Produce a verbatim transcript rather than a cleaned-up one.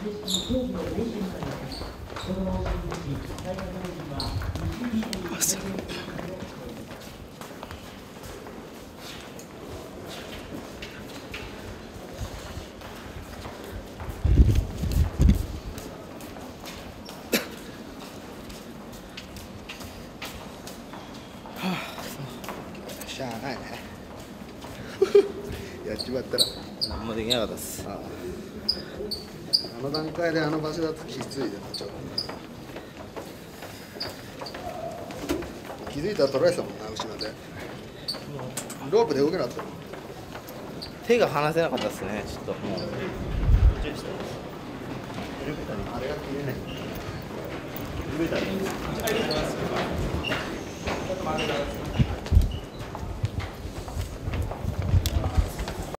しゃあないねやっちまったら何もできなかったっす。 ああ、あの段階であの場所だときついでなちょっと気づいたら取られてたもんな後ろでロープで動けなかったもん手が離せなかったっすね、ちょっともう。 あれが切れない